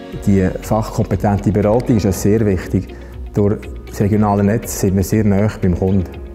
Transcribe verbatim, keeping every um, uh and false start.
Die fachkompetente Beratung ist uns sehr wichtig. Durch das regionale Netz sind wir sehr nahe beim Kunden.